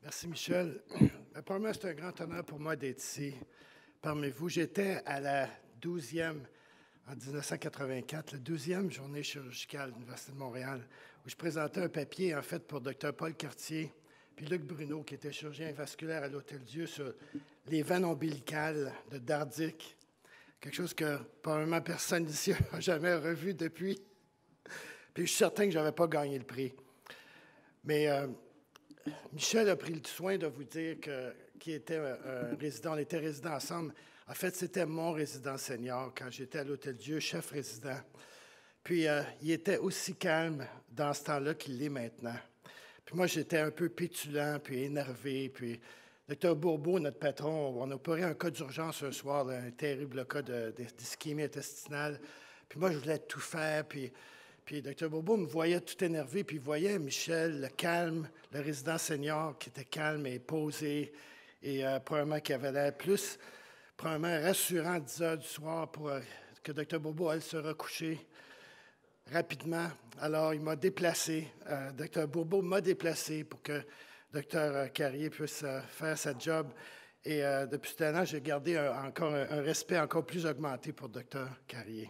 Merci, Michel. Pour moi, c'est un grand honneur pour moi d'être ici parmi vous. J'étais à la 12e, en 1984, la 12e journée chirurgicale de l'Université de Montréal, où je présentais un papier, en fait, pour Dr. Paul Cartier, puis Luc Bruno, qui était chirurgien vasculaire à l'Hôtel-Dieu, sur les veines ombilicales de Dardic, quelque chose que probablement personne ici n'a jamais revu depuis. Puis je suis certain que je n'avais pas gagné le prix. Mais Michel a pris le soin de vous dire qu'il était un résident, on était résidents ensemble. En fait, c'était mon résident senior quand j'étais à l'Hôtel-Dieu, chef résident. Puis, il était aussi calme dans ce temps-là qu'il l'est maintenant. Puis moi, j'étais un peu pétulant, puis énervé. Puis, Dr. Bourbeau, notre patron, on a opéré un cas d'urgence un soir, là, un terrible cas d'ischémie intestinale. Puis moi, je voulais tout faire, puis Dr. Bourbeau me voyait tout énervé, puis il voyait Michel, le calme, le résident senior qui était calme et posé, et probablement qui avait l'air plus, probablement rassurant à 10 heures du soir pour que Dr. Bourbeau aille se recoucher rapidement. Alors, il m'a déplacé. Dr. Bourbeau m'a déplacé pour que Dr. Carrier puisse faire sa job. Et depuis ce temps-là, j'ai gardé encore un respect encore plus augmenté pour Dr. Carrier.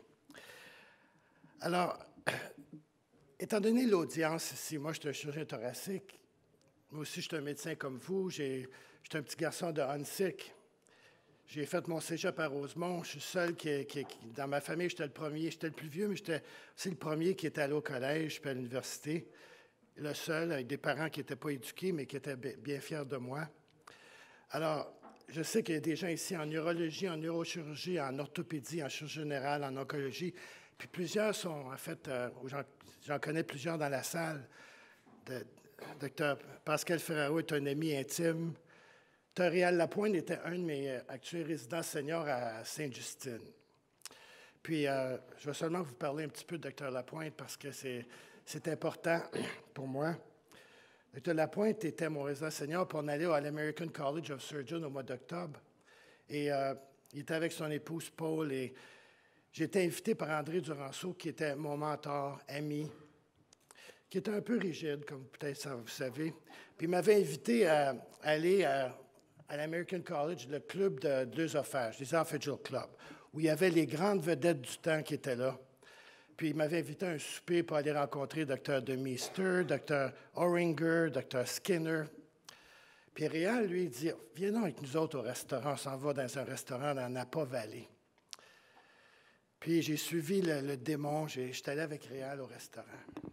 Alors, étant donné l'audience ici, moi, je suis un chirurgien thoracique. Moi aussi, je suis un médecin comme vous. Je suis un petit garçon de Huntsic. J'ai fait mon cégep à Rosemont. Je suis seul dans ma famille, j'étais le premier. J'étais le plus vieux, mais j'étais aussi le premier qui était allé au collège puis à l'université. Le seul, avec des parents qui n'étaient pas éduqués, mais qui étaient bien fiers de moi. Alors, je sais qu'il y a des gens ici en neurologie, en neurochirurgie, en orthopédie, en chirurgie générale, en oncologie. Puis plusieurs sont, en fait, j'en connais plusieurs dans la salle. Dr. Pascal Ferraro est un ami intime. Dr. Réal Lapointe était un de mes actuels résidents seniors à Sainte-Justine. Puis, je vais seulement vous parler un petit peu de Dr. Lapointe parce que c'est important pour moi. Dr. Lapointe était mon résident senior, puis on allait à l'American College of Surgeons au mois d'octobre. Et il était avec son épouse Paul, et j'ai été invité par André Duranceau, qui était mon mentor, ami, qui était un peu rigide, comme peut-être vous savez. Puis il m'avait invité à aller à l'American College, le club de l'œsophage, l'Esophageal Club, où il y avait les grandes vedettes du temps qui étaient là. Puis il m'avait invité à un souper pour aller rencontrer Dr. DeMeester, Dr. Oringer, Dr. Skinner. Puis Réal, lui, il dit « Viens donc avec nous autres au restaurant, on s'en va dans un restaurant dans Napa-Valley. » Puis j'ai suivi le démon, j'étais allé avec Réal au restaurant.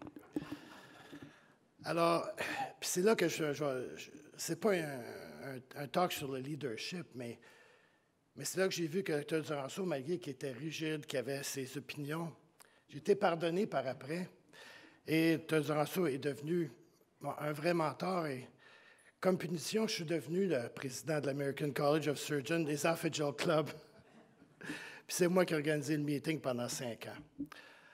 Alors, puis c'est là que c'est pas un talk sur le leadership, mais c'est là que j'ai vu que Dr. Duranceau, malgré qu'il était rigide, qu'il avait ses opinions, j'ai été pardonné par après. Et Dr. Duranceau est devenu un vrai mentor. Et comme punition, je suis devenu le président de l'American College of Surgeons, des Esophageal Club. Puis c'est moi qui ai organisé le meeting pendant 5 ans.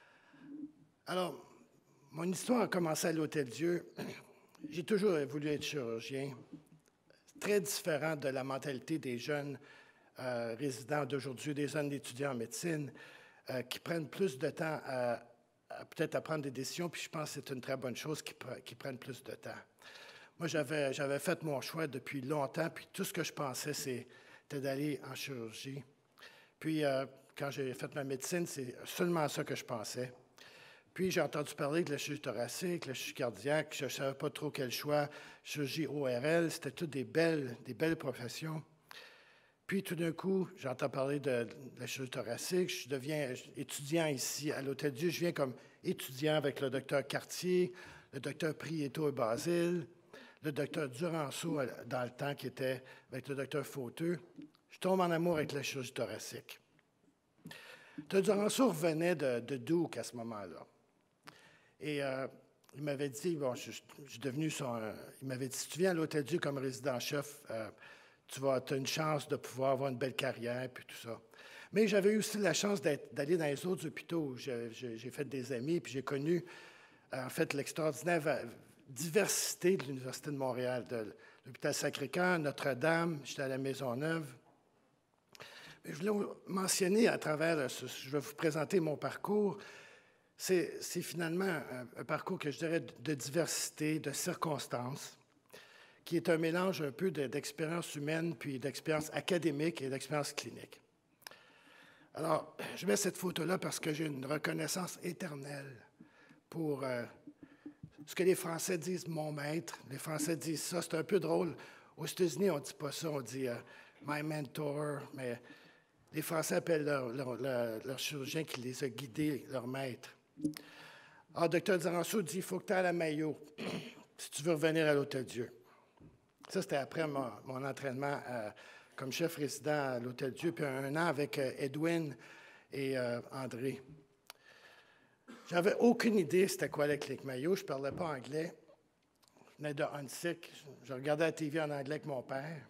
Alors, mon histoire a commencé à l'Hôtel-Dieu. J'ai toujours voulu être chirurgien. Très différent de la mentalité des jeunes résidents d'aujourd'hui, des jeunes étudiants en médecine, qui prennent plus de temps à peut-être à prendre des décisions, puis je pense que c'est une très bonne chose qu'ils prennent plus de temps. Moi, j'avais fait mon choix depuis longtemps, puis tout ce que je pensais, c'était d'aller en chirurgie. Puis, quand j'ai fait ma médecine, c'est seulement ça que je pensais. Puis, j'ai entendu parler de la chirurgie thoracique, la chirurgie cardiaque. Je ne savais pas trop quel choix. Chirurgie ORL, c'était toutes des belles professions. Puis, tout d'un coup, j'entends parler de la chirurgie thoracique. Je deviens étudiant ici à l'Hôtel-Dieu. Je viens comme étudiant avec le docteur Cartier, le docteur Prieto et Basile, le docteur Duranceau dans le temps qui était avec le docteur Fauteux. Je tombe en amour avec la chirurgie thoracique. Le docteur Duranceau revenait de Duke à ce moment-là. Et il m'avait dit, bon, je suis devenu il m'avait dit, si tu viens à l'Hôtel-Dieu comme résident-chef, tu as une chance de pouvoir avoir une belle carrière, puis tout ça. Mais j'avais eu aussi la chance d'aller dans les autres hôpitaux. J'ai fait des amis, puis j'ai connu, en fait, l'extraordinaire diversité de l'Université de Montréal, de l'hôpital Sacré-Cœur, Notre-Dame, j'étais à la Maisonneuve. Mais je voulais mentionner à travers, je vais vous présenter mon parcours. C'est finalement un parcours que je dirais de diversité, de circonstances, qui est un mélange un peu d'expérience humaine, puis d'expérience académique et d'expérience clinique. Alors, je mets cette photo-là parce que j'ai une reconnaissance éternelle pour ce que les Français disent « mon maître ». Les Français disent ça, c'est un peu drôle. Aux États-Unis, on ne dit pas ça, on dit « my mentor », mais les Français appellent leur chirurgien qui les a guidés, leur maître. Alors, Dr. Diranceau dit « il faut que tu ailles à la Mayo si tu veux revenir à l'Hôtel-Dieu ». Ça, c'était après mon entraînement comme chef résident à l'Hôtel-Dieu, puis un an avec Edwin et André. J'avais aucune idée c'était quoi la clinique Mayo. Je ne parlais pas anglais. Je venais de Huntsic. Je regardais la TV en anglais avec mon père.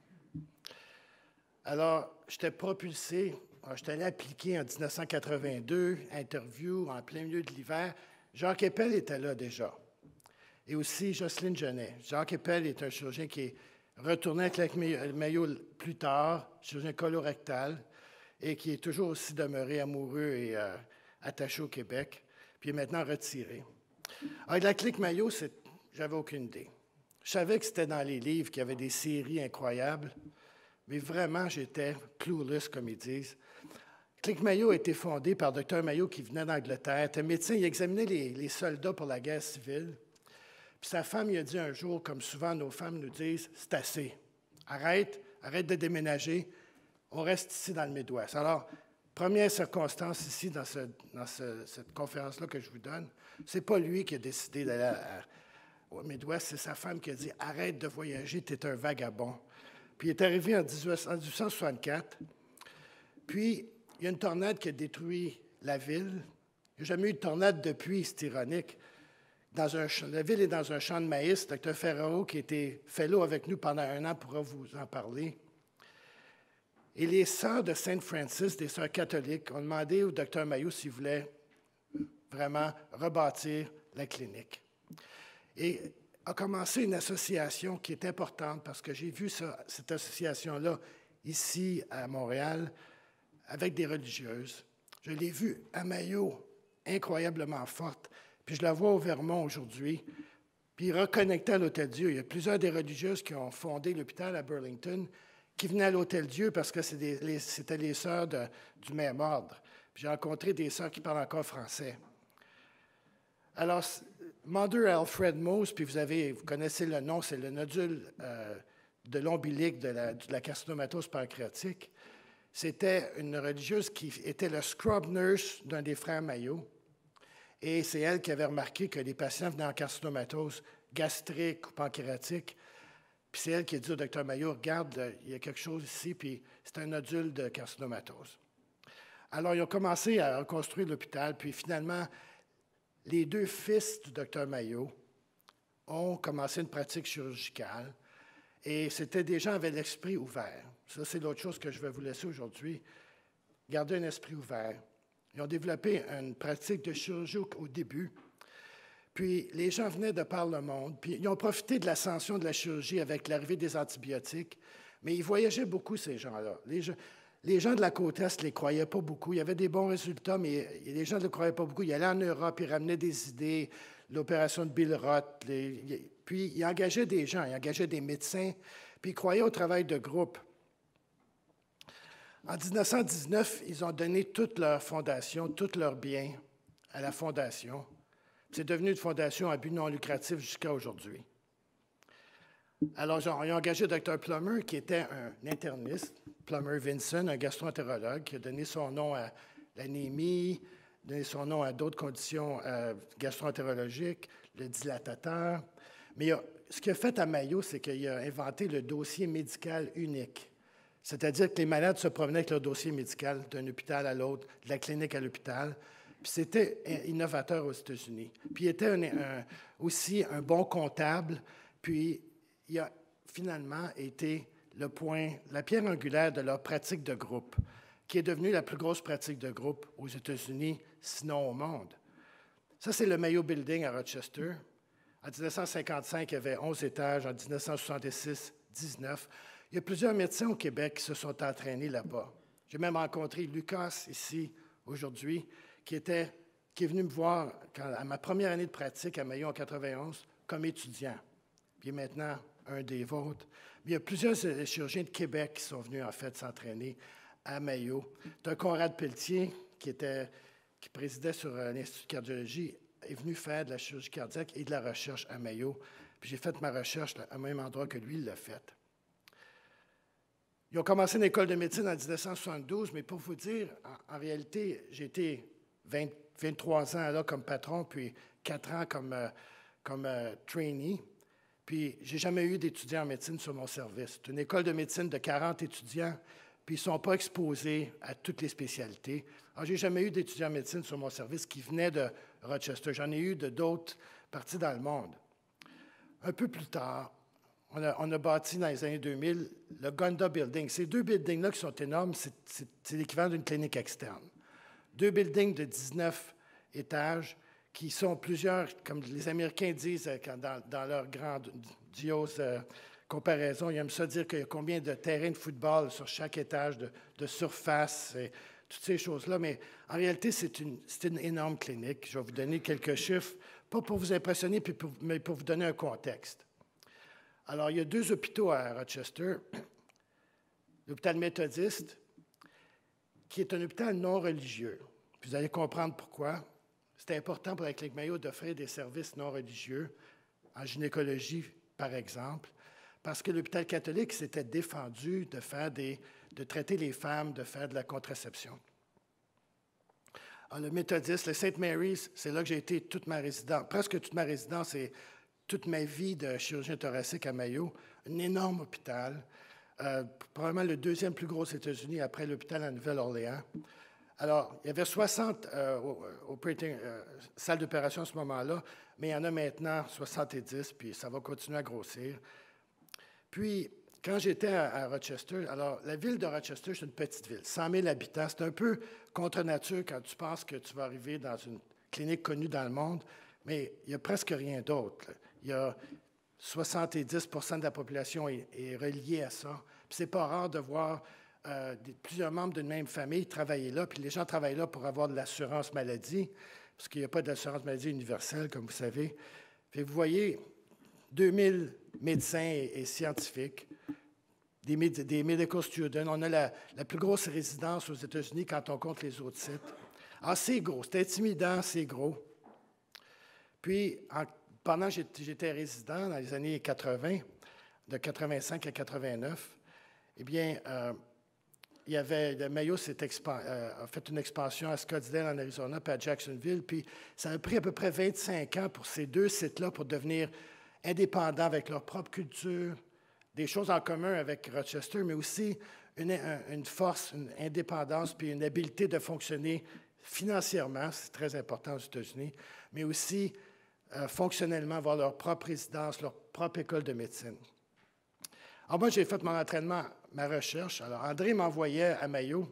Alors, j'étais propulsé. J'étais allé appliquer en 1982, interview en plein milieu de l'hiver. Jacques Eppel était là déjà. Et aussi Jocelyne Genet. Jacques Eppel est un chirurgien qui est retourné avec la Mayo plus tard, chirurgien colorectal, et qui est toujours aussi demeuré amoureux et attaché au Québec, puis est maintenant retiré. Avec la clinique Mayo, j'avais aucune idée. Je savais que c'était dans les livres, qu'il y avait des séries incroyables, mais vraiment, j'étais clueless, comme ils disent. Clinique Mayo a été fondée par Dr. Mayo, qui venait d'Angleterre, était médecin, il examinait les soldats pour la guerre civile. Puis sa femme, il a dit un jour, comme souvent nos femmes nous disent, c'est assez. Arrête de déménager, on reste ici dans le Midwest. Alors, première circonstance ici, dans cette conférence-là que je vous donne, c'est pas lui qui a décidé d'aller au Midwest, c'est sa femme qui a dit, arrête de voyager, tu es un vagabond. Puis il est arrivé en 1864, puis il y a une tornade qui a détruit la ville. Il n'y a jamais eu de tornade depuis, c'est ironique. La ville est dans un champ de maïs. Dr. Ferraro, qui était fellow avec nous pendant un an, pourra vous en parler. Et les sœurs de Saint Francis, des sœurs catholiques, ont demandé au Dr. Mayo s'il voulait vraiment rebâtir la clinique. Et a commencé une association qui est importante parce que j'ai vu cette association-là ici à Montréal avec des religieuses. Je l'ai vue à Mayo, incroyablement forte. Puis je la vois au Vermont aujourd'hui. Puis reconnectée à l'Hôtel-Dieu. Il y a plusieurs des religieuses qui ont fondé l'hôpital à Burlington qui venaient à l'Hôtel-Dieu parce que c'était les sœurs du même ordre. Puis j'ai rencontré des sœurs qui parlent encore français. Alors, Mother Alfred Mose, puis vous connaissez le nom, c'est le nodule de l'ombilic de la carcinomatose pancréatique. C'était une religieuse qui était le scrub nurse d'un des frères Mayo. Et c'est elle qui avait remarqué que les patients venaient en carcinomatose gastrique ou pancréatique. Puis c'est elle qui a dit au Dr. Mayo, regarde, il y a quelque chose ici, puis c'est un nodule de carcinomatose. Alors, ils ont commencé à reconstruire l'hôpital, puis finalement, les deux fils du Dr. Mayo ont commencé une pratique chirurgicale. Et c'était des gens qui avaient l'esprit ouvert. Ça, c'est l'autre chose que je vais vous laisser aujourd'hui. Gardez un esprit ouvert. Ils ont développé une pratique de chirurgie au début. Puis les gens venaient de par le monde. Puis ils ont profité de l'ascension de la chirurgie avec l'arrivée des antibiotiques. Mais ils voyageaient beaucoup, ces gens-là. Les gens de la côte Est ne les croyaient pas beaucoup. Il y avait des bons résultats, mais les gens ne les croyaient pas beaucoup. Ils allaient en Europe, ils ramenaient des idées, l'opération de Bill Roth. Puis ils engageaient des gens, ils engageaient des médecins, puis ils croyaient au travail de groupe. En 1919, ils ont donné toute leur fondation, tous leurs biens à la fondation. C'est devenu une fondation à but non lucratif jusqu'à aujourd'hui. Alors, ils ont engagé Dr. Plummer, qui était un interniste, Plummer Vinson, un gastroentérologue, qui a donné son nom à l'anémie, donné son nom à d'autres conditions gastroentérologiques, le dilatateur. Mais ce qu'il a fait à Mayo, c'est qu'il a inventé le dossier médical unique. C'est-à-dire que les malades se promenaient avec leur dossier médical d'un hôpital à l'autre, de la clinique à l'hôpital. Puis c'était innovateur aux États-Unis. Puis il était aussi un bon comptable. Puis il a finalement été la pierre angulaire de leur pratique de groupe, qui est devenue la plus grosse pratique de groupe aux États-Unis, sinon au monde. Ça, c'est le Mayo Building à Rochester. En 1955, il y avait 11 étages. En 1966, 19. Il y a plusieurs médecins au Québec qui se sont entraînés là-bas. J'ai même rencontré Lucas ici aujourd'hui, qui est venu me voir à ma première année de pratique à Mayo en 91 comme étudiant. Puis maintenant un des vôtres. Mais il y a plusieurs chirurgiens de Québec qui sont venus, en fait, s'entraîner à Mayo. Tu as Conrad Pelletier, qui présidait sur l'Institut de cardiologie, est venu faire de la chirurgie cardiaque et de la recherche à Mayo. Puis j'ai fait ma recherche au même endroit que lui, il l'a fait. Ils ont commencé une école de médecine en 1972, mais pour vous dire, en réalité, j'ai été 23 ans là comme patron, puis 4 ans comme trainee. Puis j'ai jamais eu d'étudiants en médecine sur mon service. C'est une école de médecine de 40 étudiants, puis ils ne sont pas exposés à toutes les spécialités. Alors, j'ai jamais eu d'étudiants en médecine sur mon service qui venaient de Rochester. J'en ai eu de d'autres parties dans le monde. Un peu plus tard, on a bâti dans les années 2000 le Gonda Building. Ces 2 buildings-là qui sont énormes, c'est l'équivalent d'une clinique externe. 2 buildings de 19 étages qui sont plusieurs, comme les Américains disent dans leur grandiose comparaison, ils aiment ça dire qu'il y a combien de terrains de football sur chaque étage de surface, et toutes ces choses-là. Mais en réalité, c'est une énorme clinique. Je vais vous donner quelques chiffres, pas pour vous impressionner, mais pour vous donner un contexte. Alors, il y a 2 hôpitaux à Rochester. L'hôpital méthodiste, qui est un hôpital non religieux. Puis vous allez comprendre pourquoi. C'est important pour la Clinique Mayo d'offrir des services non religieux, en gynécologie, par exemple, parce que l'hôpital catholique s'était défendu de traiter les femmes, de faire de la contraception. Alors, le méthodiste, le St. Mary's, c'est là que j'ai été presque toute ma résidence et toute ma vie de chirurgien thoracique à Mayo, un énorme hôpital, probablement le 2e plus gros aux États-Unis après l'hôpital à Nouvelle-Orléans. Alors, il y avait 60 salles d'opération à ce moment-là, mais il y en a maintenant 70, puis ça va continuer à grossir. Puis, quand j'étais à Rochester, alors la ville de Rochester, c'est une petite ville, 100 000 habitants. C'est un peu contre nature quand tu penses que tu vas arriver dans une clinique connue dans le monde, mais il n'y a presque rien d'autre. Il y a 70 de la population est reliée à ça. Puis c'est pas rare de voir plusieurs membres d'une même famille travailler là, puis les gens travaillent là pour avoir de l'assurance maladie, parce qu'il n'y a pas d'assurance maladie universelle, comme vous savez. Puis vous voyez, 2000 médecins et scientifiques, des medical students. On a la plus grosse résidence aux États-Unis quand on compte les autres sites. Alors, c'est gros, c'est intimidant, c'est gros. Puis, pendant que j'étais résident dans les années 80, de 85 à 89, eh bien, le Mayo a fait une expansion à Scottsdale, en Arizona, puis à Jacksonville, puis ça a pris à peu près 25 ans pour ces 2 sites-là pour devenir indépendants avec leur propre culture, des choses en commun avec Rochester, mais aussi une force, une indépendance, puis une habileté de fonctionner financièrement, c'est très important aux États-Unis, mais aussi fonctionnellement, avoir leur propre résidence, leur propre école de médecine. Alors moi, j'ai fait mon entraînement, ma recherche. Alors, André m'envoyait à Mayo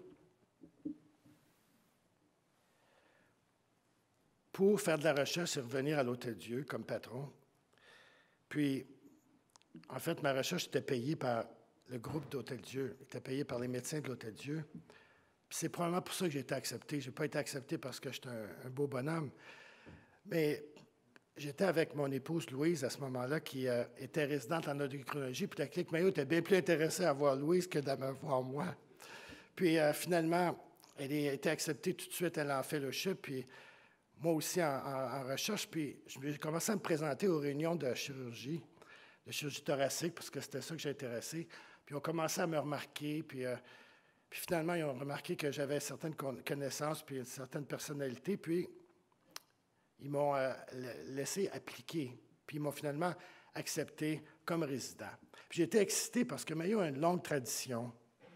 pour faire de la recherche et revenir à l'Hôtel-Dieu comme patron. Puis, en fait, ma recherche était payée par le groupe d'Hôtel-Dieu, était payée par les médecins de l'Hôtel-Dieu. Puis c'est probablement pour ça que j'ai été accepté. Je n'ai pas été accepté parce que j'étais un beau bonhomme. Mais j'étais avec mon épouse Louise à ce moment-là, qui était résidente en endocrinologie. Puis la Clinique Mayo était bien plus intéressée à voir Louise que de me voir moi. Puis finalement, elle a été acceptée tout de suite, elle a en fellowship, puis moi aussi en recherche. Puis j'ai commencé à me présenter aux réunions de chirurgie thoracique, parce que c'était ça que j'ai intéressé. Puis ils ont commencé à me remarquer, puis finalement, ils ont remarqué que j'avais certaines connaissances, puis une certaine personnalité, puis ils m'ont laissé appliquer, puis ils m'ont finalement accepté comme résident. Puis j'ai été excité parce que Mayo a une longue tradition.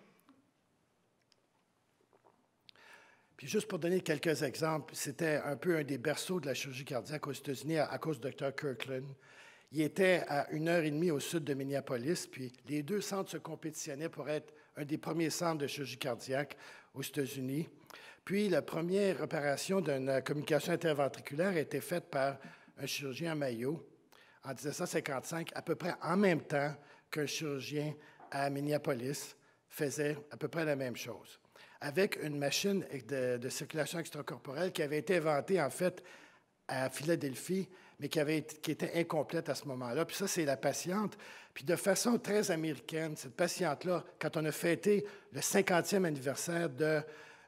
Puis juste pour donner quelques exemples, c'était un peu un des berceaux de la chirurgie cardiaque aux États-Unis à cause du Dr. Kirkland. Il était à 1h30 au sud de Minneapolis, puis les 2 centres se compétitionnaient pour être un des premiers centres de chirurgie cardiaque aux États-Unis. Puis la première opération d'une communication interventriculaire a été faite par un chirurgien à Mayo en 1955, à peu près en même temps qu'un chirurgien à Minneapolis faisait à peu près la même chose, avec une machine de circulation extracorporelle qui avait été inventée, en fait, à Philadelphie, mais qui était incomplète à ce moment-là. Puis ça, c'est la patiente. Puis de façon très américaine, cette patiente-là, quand on a fêté le 50e anniversaire de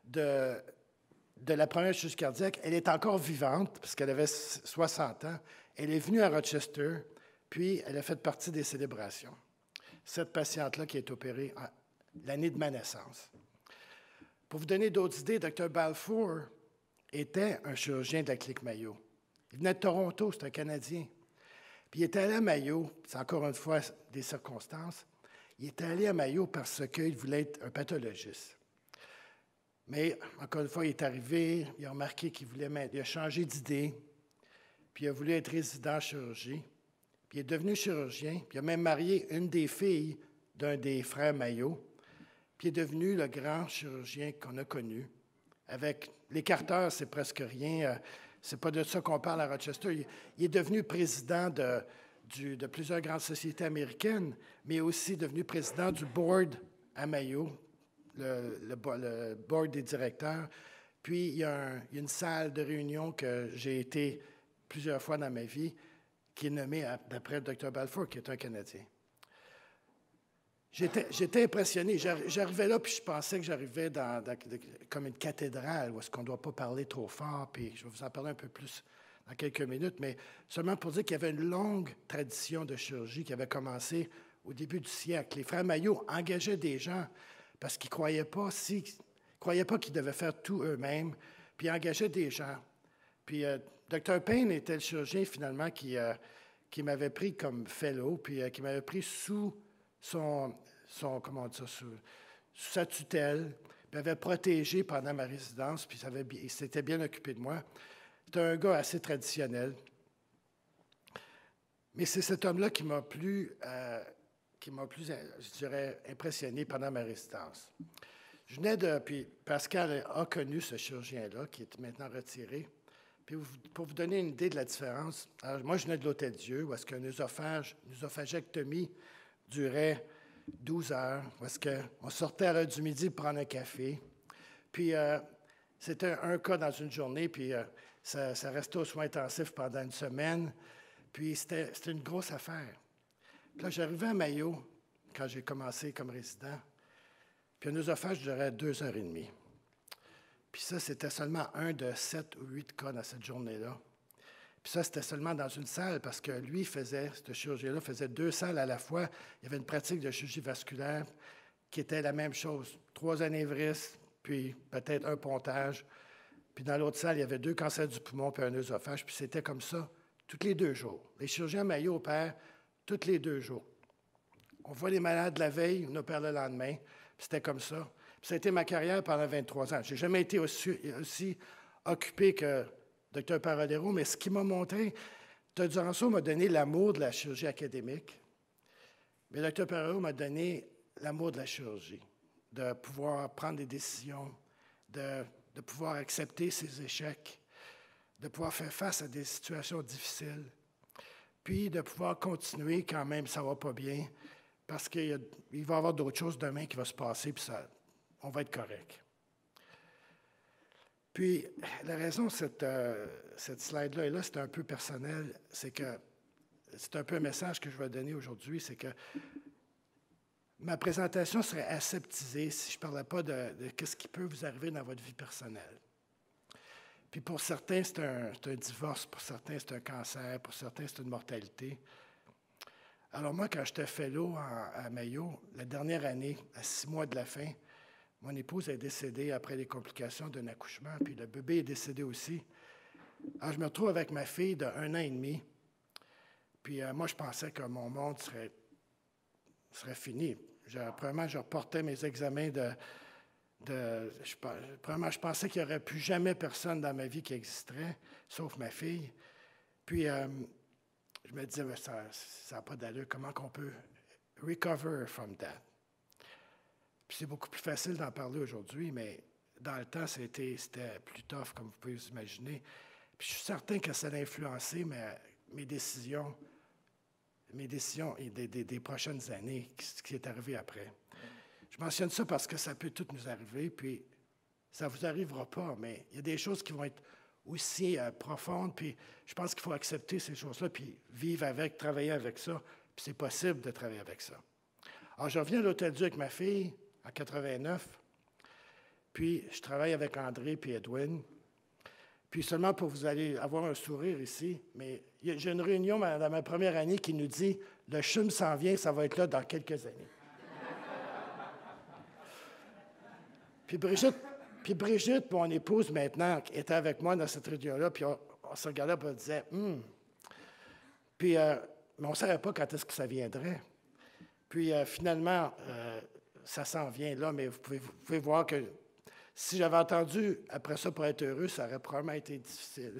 la première chirurgie cardiaque, elle est encore vivante, parce qu'elle avait 60 ans. Elle est venue à Rochester, puis elle a fait partie des célébrations. Cette patiente-là qui est opérée l'année de ma naissance. Pour vous donner d'autres idées, Dr. Balfour était un chirurgien de la clinique Mayo. Il venait de Toronto, c'est un Canadien. Puis il était allé à Mayo, c'est encore une fois des circonstances, il était allé à Mayo parce qu'il voulait être un pathologiste. Mais, encore une fois, il est arrivé, il a remarqué il a changé d'idée, puis il a voulu être résident en chirurgie, puis il est devenu chirurgien, puis il a même marié une des filles d'un des frères Mayo, puis il est devenu le grand chirurgien qu'on a connu. Avec l'écarteur, c'est presque rien. C'est pas de ça qu'on parle à Rochester. Il est devenu président de plusieurs grandes sociétés américaines, mais aussi devenu président du board à Mayo, le board des directeurs. Puis, il y a une salle de réunion que j'ai été plusieurs fois dans ma vie, qui est nommée d'après le Dr. Balfour, qui est un Canadien. J'étais impressionné. J'arrivais là, puis je pensais que j'arrivais comme une cathédrale, où est-ce qu'on ne doit pas parler trop fort, puis je vais vous en parler un peu plus dans quelques minutes, mais seulement pour dire qu'il y avait une longue tradition de chirurgie qui avait commencé au début du siècle. Les frères Mayo engageaient des gens parce qu'ils ne croyaient pas qu'ils devaient faire tout eux-mêmes, puis ils engageaient des gens. Puis Dr. Payne était le chirurgien, finalement, qui m'avait pris comme fellow, puis qui m'avait pris sous sous sa tutelle, puis m'avait protégé pendant ma résidence, puis il s'était bien occupé de moi. C'était un gars assez traditionnel. Mais c'est cet homme-là qui m'a plus, je dirais, impressionné pendant ma résidence. Puis Pascal a connu ce chirurgien-là, qui est maintenant retiré. Puis pour vous donner une idée de la différence, alors moi, je venais de l'Hôtel-Dieu, où est-ce qu'une œsophagectomie durait 12 heures, où est-ce qu'on sortait à l'heure du midi pour prendre un café. Puis c'était un cas dans une journée, puis ça restait aux soins intensifs pendant une semaine. Puis c'était une grosse affaire. Puis là, j'arrivais à Mayo, quand j'ai commencé comme résident, puis un œsophage durait 2h30. Puis ça, c'était seulement un de 7 ou 8 cas dans cette journée-là. Puis ça, c'était seulement dans une salle, parce que lui, ce chirurgien-là, faisait 2 salles à la fois. Il y avait une pratique de chirurgie vasculaire qui était la même chose. 3 anévrismes, puis peut-être un pontage. Puis dans l'autre salle, il y avait 2 cancers du poumon puis un œsophage. Puis c'était comme ça tous les 2 jours. Les chirurgiens Mayo opèrent tous les 2 jours. On voit les malades la veille, on opère le lendemain. Puis c'était comme ça. Puis ça a été ma carrière pendant 23 ans. Je n'ai jamais été aussi occupé que Dr. Paradero, mais ce qui m'a montré, Dr. Duranceau m'a donné l'amour de la chirurgie académique, mais Dr. Paradero m'a donné l'amour de la chirurgie, de pouvoir prendre des décisions, de pouvoir accepter ses échecs, de pouvoir faire face à des situations difficiles, puis de pouvoir continuer quand même ça ne va pas bien, parce qu'il va y avoir d'autres choses demain qui vont se passer, puis on va être correct. Puis, la raison cette slide-là est là, c'est un peu personnel, c'est que c'est un peu un message que je vais donner aujourd'hui, c'est que ma présentation serait aseptisée si je ne parlais pas de ce qui peut vous arriver dans votre vie personnelle. Puis pour certains, c'est un divorce, pour certains, c'est un cancer, pour certains, c'est une mortalité. Alors moi, quand j'étais fellow à Mayo, la dernière année, à 6 mois de la fin, mon épouse est décédée après les complications d'un accouchement, puis le bébé est décédé aussi. Alors, je me retrouve avec ma fille de 1 an et demi. Puis moi, je pensais que mon monde serait fini. Premièrement, je reportais mes examens premièrement, je pensais qu'il n'y aurait plus jamais personne dans ma vie qui existerait, sauf ma fille. Puis je me disais, ça n'a pas d'allure. Comment qu'on peut recover from that? Puis c'est beaucoup plus facile d'en parler aujourd'hui, mais dans le temps, c'était plus tough, comme vous pouvez vous imaginer. Puis je suis certain que ça a influencé mes décisions des prochaines années, ce qui est arrivé après. Je mentionne ça parce que ça peut tout nous arriver, puis ça ne vous arrivera pas, mais il y a des choses qui vont être aussi profondes. Puis je pense qu'il faut accepter ces choses-là, puis vivre avec, travailler avec ça. Puis c'est possible de travailler avec ça. Alors, je reviens à l'Hôtel-Dieu avec ma fille en 89. Puis je travaille avec André puis Edwin. Puis seulement pour vous aller avoir un sourire ici, mais j'ai une réunion dans ma première année qui nous dit « Le CHUM s'en vient, ça va être là dans quelques années. » Puis Brigitte, mon épouse maintenant, était avec moi dans cette réunion-là, puis on se regardait et on disait « Puis, mais on ne savait pas quand est-ce que ça viendrait. Puis finalement, ça s'en vient là, mais vous pouvez voir que si j'avais entendu après ça pour être heureux, ça aurait probablement été difficile.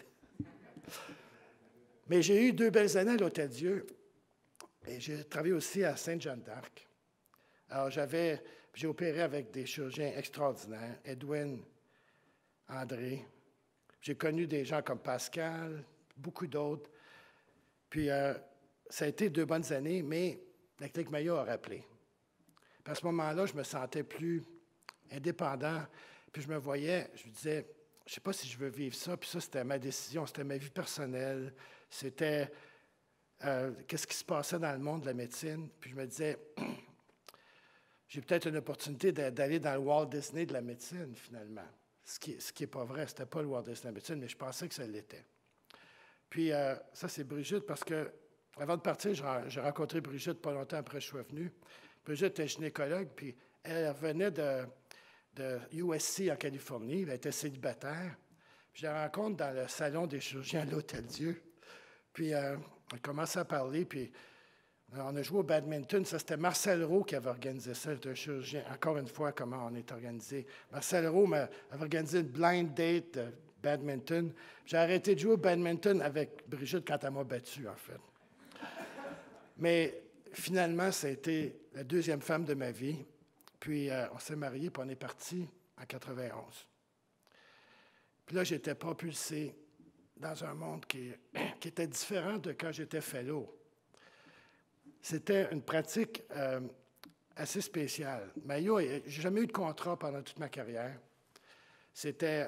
Mais j'ai eu 2 belles années à l'Hôtel-Dieu et j'ai travaillé aussi à Sainte-Jeanne d'Arc. Alors, j'ai opéré avec des chirurgiens extraordinaires, Edwin, André. J'ai connu des gens comme Pascal, beaucoup d'autres. Puis, ça a été 2 bonnes années, mais la clinique Mayo a rappelé. Puis à ce moment-là, je me sentais plus indépendant. Puis je me voyais, je me disais, je ne sais pas si je veux vivre ça. Puis ça, c'était ma décision, c'était ma vie personnelle. C'était qu'est-ce qui se passait dans le monde de la médecine. Puis je me disais, j'ai peut-être une opportunité d'aller dans le Walt Disney de la médecine, finalement. Ce qui n'est pas vrai, ce n'était pas le Walt Disney de la médecine, mais je pensais que ça l'était. Puis ça, c'est Brigitte, parce que avant de partir, j'ai rencontré Brigitte pas longtemps après que je sois venu. Brigitte est gynécologue, puis elle revenait de USC en Californie. Elle était célibataire. Puis je la rencontre dans le salon des chirurgiens à l'Hôtel-Dieu. Puis on commence à parler, puis on a joué au badminton. Ça, c'était Marcel Roux qui avait organisé ça. C'est un chirurgien. Encore une fois, comment on est organisé. Marcel Roux avait organisé une blind date de badminton. J'ai arrêté de jouer au badminton avec Brigitte quand elle m'a battu, en fait. Mais finalement, ça a été la 2e femme de ma vie. Puis on s'est mariés, puis on est partis en 91. Puis là, j'étais propulsé dans un monde qui était différent de quand j'étais fellow. C'était une pratique assez spéciale. Mayo, je n'ai jamais eu de contrat pendant toute ma carrière. C'était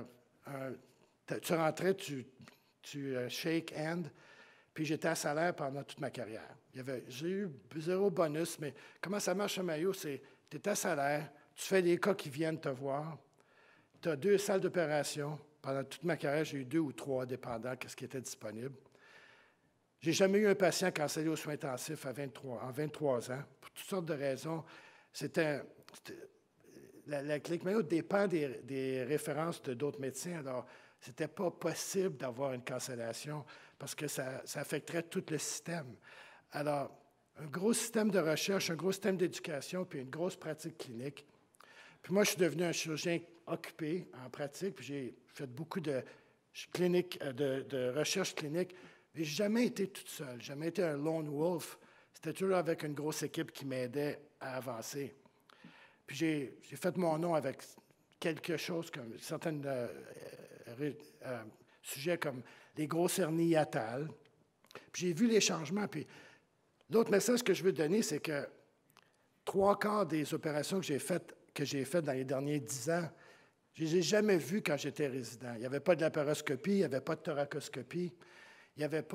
tu rentrais, tu shake hand, puis j'étais à salaire pendant toute ma carrière. J'ai eu 0 bonus, mais comment ça marche à Mayo, c'est tu es à salaire, tu fais les cas qui viennent te voir, tu as 2 salles d'opération. Pendant toute ma carrière, j'ai eu 2 ou 3 dépendants, qu'est-ce qui était disponible. J'ai jamais eu un patient cancellé aux soins intensifs en 23 ans, pour toutes sortes de raisons. La clinique Mayo dépend des références d'autres médecins, alors ce n'était pas possible d'avoir une cancellation parce que ça affecterait tout le système. Alors, un gros système de recherche, un gros système d'éducation, puis une grosse pratique clinique. Puis moi, je suis devenu un chirurgien occupé en pratique, puis j'ai fait beaucoup de recherche clinique, mais je n'ai jamais été toute seule, j'ai jamais été un lone wolf. C'était toujours avec une grosse équipe qui m'aidait à avancer. Puis j'ai fait mon nom avec quelque chose comme certains sujets comme les grosses hernies hiatales. Puis j'ai vu les changements, puis l'autre message que je veux donner, c'est que 3/4 des opérations que j'ai faites dans les derniers 10 ans, je ne les ai jamais vues quand j'étais résident. Il n'y avait pas de laparoscopie, il n'y avait pas de thoracoscopie, il n'y avait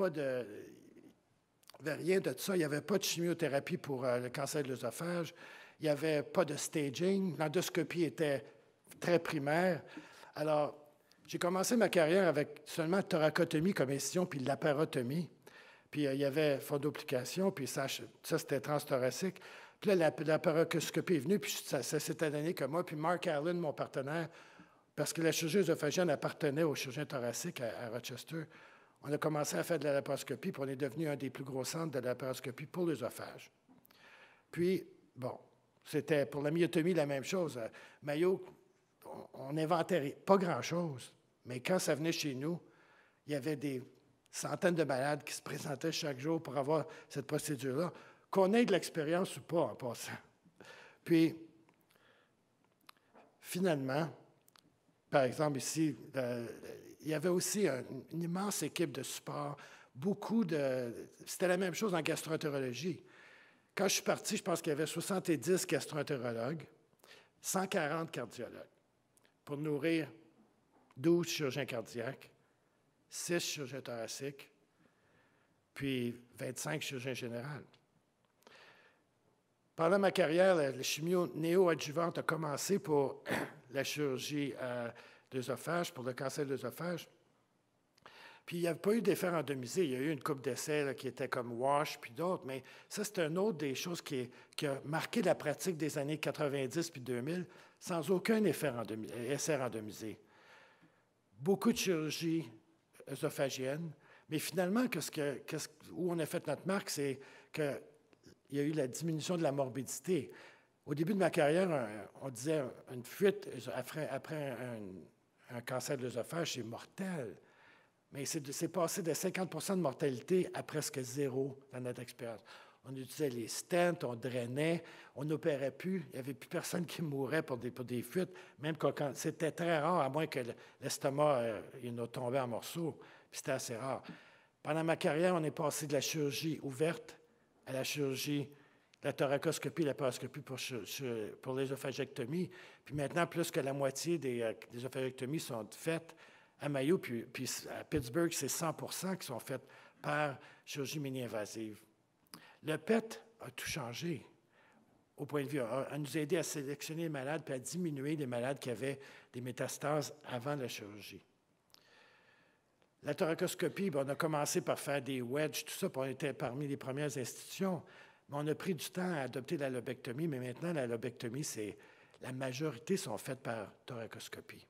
rien de ça. Il n'y avait pas de chimiothérapie pour le cancer de l'œsophage. Il n'y avait pas de staging. L'endoscopie était très primaire. Alors, j'ai commencé ma carrière avec seulement thoracotomie comme incision, puis laparotomie. Puis il y avait fondoplication, puis ça c'était transthoracique. Puis là, la paracoscopie est venue, puis ça s'est donné que moi, puis Mark Allen, mon partenaire, parce que la chirurgie œsophagienne appartenait au chirurgien thoracique à Rochester, on a commencé à faire de la laparoscopie, puis on est devenu un des plus gros centres de la laparoscopie pour l'œsophage. Puis, bon, c'était pour la myotomie la même chose. Mayo, on n'inventait pas grand-chose, mais quand ça venait chez nous, il y avait des centaines de malades qui se présentaient chaque jour pour avoir cette procédure-là, qu'on ait de l'expérience ou pas en passant. Puis, finalement, par exemple, ici, il y avait aussi une immense équipe de support, c'était la même chose en gastroentérologie. Quand je suis parti, je pense qu'il y avait 70 gastroentérologues, 140 cardiologues, pour nourrir 12 chirurgiens cardiaques, 6 chirurgiens thoraciques, puis 25 chirurgiens généraux. Pendant ma carrière, la chimio néoadjuvante a commencé pour la chirurgie de l'œsophage, pour le cancer de l'œsophage. Puis il n'y a pas eu d'effet randomisé. Il y a eu une couple d'essais qui étaient comme WASH, puis d'autres, mais ça, c'est une autre des choses qui a marqué la pratique des années 90 puis 2000, sans aucun essai randomisé. Beaucoup de chirurgie œsophagienne, mais finalement, où on a fait notre marque, c'est qu'il y a eu la diminution de la morbidité. Au début de ma carrière, on disait une fuite après un cancer de l'œsophage, c'est mortel. Mais c'est passé de 50 % de mortalité à presque zéro dans notre expérience. On utilisait les stents, on drainait, on n'opérait plus. Il n'y avait plus personne qui mourait pour des fuites, même quand c'était très rare, à moins que l'estomac il tombé en morceaux. Puis c'était assez rare. Pendant ma carrière, on est passé de la chirurgie ouverte à la chirurgie, la thoracoscopie, la paroscopie pour l'œsophagectomie. Puis maintenant, plus que la moitié des œsophagectomies sont faites à Mayo, puis à Pittsburgh, c'est 100 % qui sont faites par chirurgie mini-invasive. Le PET a tout changé au point de vue, a nous aidé à sélectionner les malades puis à diminuer les malades qui avaient des métastases avant la chirurgie. La thoracoscopie, on a commencé par faire des wedges, tout ça, puis on était parmi les premières institutions, mais on a pris du temps à adopter la lobectomie, mais maintenant, la lobectomie, la majorité sont faites par thoracoscopie.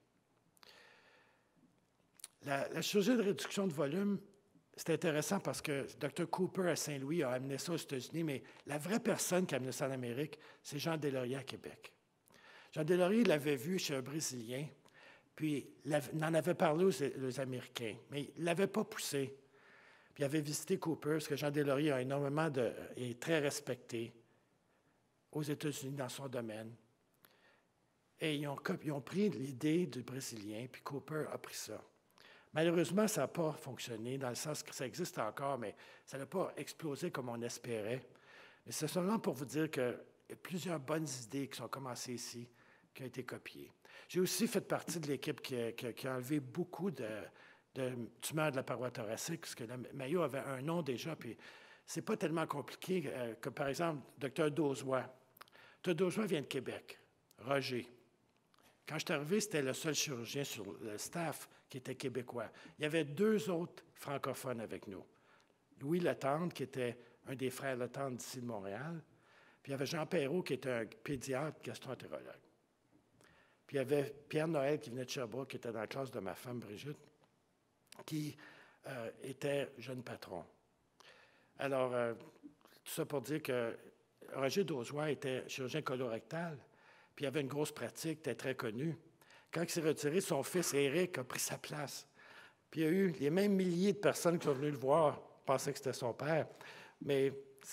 La chirurgie de réduction de volume, c'est intéressant parce que Dr. Cooper à Saint-Louis a amené ça aux États-Unis, mais la vraie personne qui a amené ça en Amérique, c'est Jean Deslauriers à Québec. Jean Deslauriers l'avait vu chez un Brésilien, puis il en avait parlé aux Américains, mais il ne l'avait pas poussé. Puis il avait visité Cooper, parce que Jean Deslauriers a est très respecté aux États-Unis dans son domaine. Et ils ont pris l'idée du Brésilien, puis Cooper a pris ça. Malheureusement, ça n'a pas fonctionné, dans le sens que ça existe encore, mais ça n'a pas explosé comme on espérait. Mais c'est seulement pour vous dire qu'il y a plusieurs bonnes idées qui sont commencées ici, qui ont été copiées. J'ai aussi fait partie de l'équipe qui a enlevé beaucoup de tumeurs de la paroi thoracique, parce que la Mayo avait un nom déjà, puis c'est pas tellement compliqué que, par exemple, Dr. Dauzois. Dr. Dauzois vient de Québec, Roger. Quand je suis arrivé, c'était le seul chirurgien sur le staff qui était québécois. Il y avait 2 autres francophones avec nous. Louis Letendre, qui était un des frères Letendre d'ici de Montréal. Puis il y avait Jean Perrault, qui était un pédiatre gastro-entérologue. Puis il y avait Pierre Noël, qui venait de Sherbrooke, qui était dans la classe de ma femme Brigitte, qui était jeune patron. Alors, tout ça pour dire que Roger Dauzois était chirurgien colorectal, puis il avait une grosse pratique, était très connu. Quand il s'est retiré, son fils Éric a pris sa place. Puis il y a eu les mêmes milliers de personnes qui sont venues le voir, pensaient que c'était son père. Mais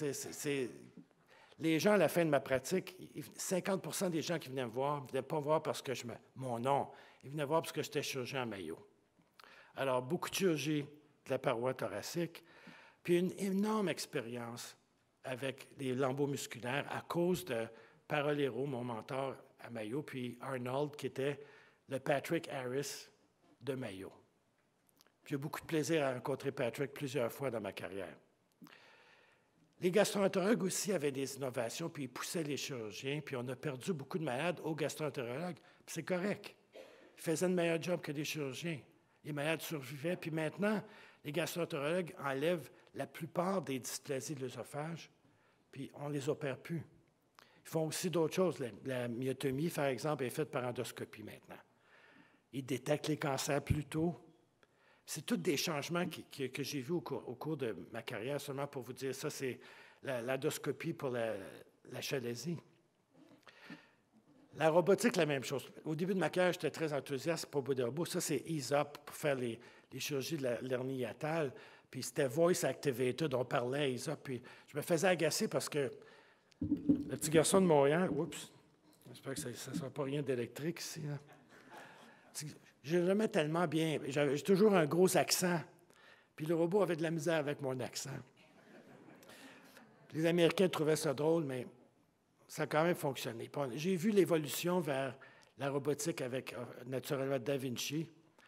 les gens, à la fin de ma pratique, 50 % des gens qui venaient me voir ne venaient pas me voir parce que mon nom. Ils venaient voir parce que j'étais chirurgien à Mayo. Alors, beaucoup de chirurgie de la paroi thoracique, puis une énorme expérience avec les lambeaux musculaires à cause de Parolero, mon mentor à Mayo, puis Arnold, qui était le Patrick Harris de Mayo. J'ai eu beaucoup de plaisir à rencontrer Patrick plusieurs fois dans ma carrière. Les gastro-entérologues aussi avaient des innovations, puis ils poussaient les chirurgiens, puis on a perdu beaucoup de malades aux gastro-entérologues, puis c'est correct. Ils faisaient un meilleur job que les chirurgiens. Les malades survivaient, puis maintenant, les gastro-entérologues enlèvent la plupart des dysplasies de l'œsophage, puis on ne les opère plus. Ils font aussi d'autres choses. La myotomie, par exemple, est faite par endoscopie maintenant. Ils détectent les cancers plus tôt. C'est tous des changements que j'ai vus au cours de ma carrière, seulement pour vous dire ça, c'est l'endoscopie pour la chalaisie. La robotique, la même chose. Au début de ma carrière, j'étais très enthousiaste pour bout de robot. Ça, c'est EaseUp pour faire les chirurgies de l'hernie hiatale. Puis c'était Voice Activated, on parlait à EaseUp. Puis je me faisais agacer parce que le petit garçon de Montréal, oups, j'espère que ça ne sera pas rien d'électrique ici. Hein. Je le mets tellement bien. J'ai toujours un gros accent. Puis le robot avait de la misère avec mon accent. Les Américains trouvaient ça drôle, mais ça a quand même fonctionné. J'ai vu l'évolution vers la robotique avec, naturellement, Da Vinci.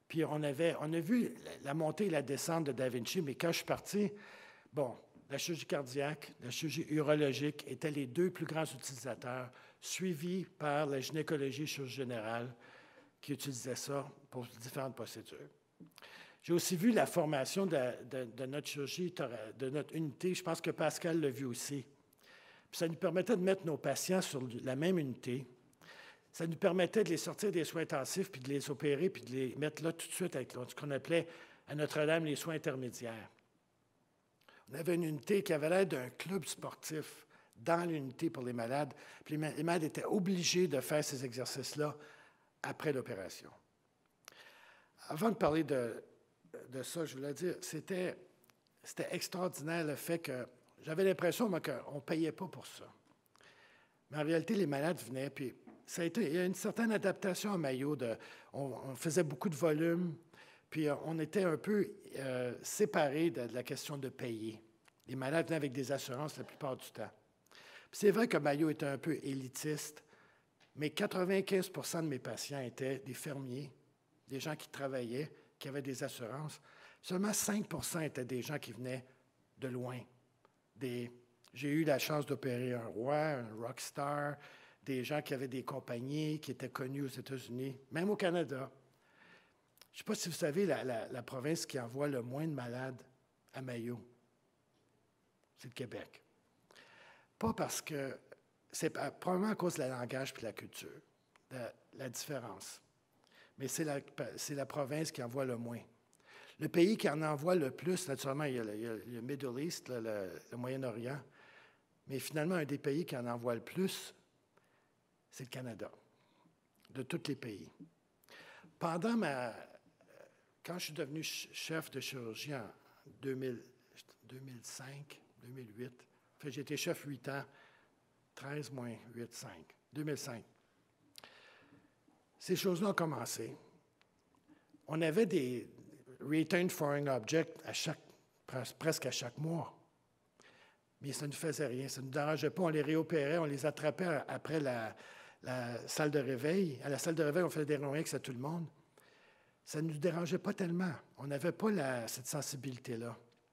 Puis on a vu la montée et la descente de Da Vinci, mais quand je suis parti, bon, la chirurgie cardiaque, la chirurgie urologique étaient les deux plus grands utilisateurs, suivis par la gynécologie et chirurgie générale, qui utilisait ça pour différentes procédures. J'ai aussi vu la formation de notre chirurgie, de notre unité. Je pense que Pascal l'a vu aussi. Puis ça nous permettait de mettre nos patients sur la même unité. Ça nous permettait de les sortir des soins intensifs, puis de les opérer, puis de les mettre là tout de suite avec ce qu'on appelait à Notre-Dame les soins intermédiaires. On avait une unité qui avait l'air d'un club sportif dans l'unité pour les malades. Puis les malades étaient obligés de faire ces exercices-là après l'opération. Avant de parler de ça, je voulais dire, c'était extraordinaire le fait que j'avais l'impression qu'on ne payait pas pour ça. Mais en réalité, les malades venaient, puis il y a une certaine adaptation à Mayo. On faisait beaucoup de volume, puis on était un peu séparés de la question de payer. Les malades venaient avec des assurances la plupart du temps. Puis c'est vrai que Mayo était un peu élitiste, mais 95 de mes patients étaient des fermiers, des gens qui travaillaient, qui avaient des assurances. Seulement 5 étaient des gens qui venaient de loin. J'ai eu la chance d'opérer un roi, un rockstar, des gens qui avaient des compagnies, qui étaient connus aux États-Unis, même au Canada. Je ne sais pas si vous savez, la province qui envoie le moins de malades à Mayo, c'est le Québec. Pas parce que... C'est probablement à cause de la langage et de la culture, la différence. Mais c'est la province qui envoie le moins. Le pays qui en envoie le plus, naturellement, il y a le Middle East, le Moyen-Orient, mais finalement, un des pays qui en envoie le plus, c'est le Canada, de tous les pays. Quand je suis devenu chef de chirurgie en 2005, 2008, j'ai été chef 8 ans, 13 moins 8, 5, 2005. Ces choses-là ont commencé. On avait des Returned Foreign Objects presque à chaque mois. Mais ça ne nous faisait rien, ça ne nous dérangeait pas. On les réopérait, on les attrapait après la salle de réveil. À la salle de réveil, on faisait des réunions à tout le monde. Ça ne nous dérangeait pas tellement. On n'avait pas cette sensibilité-là.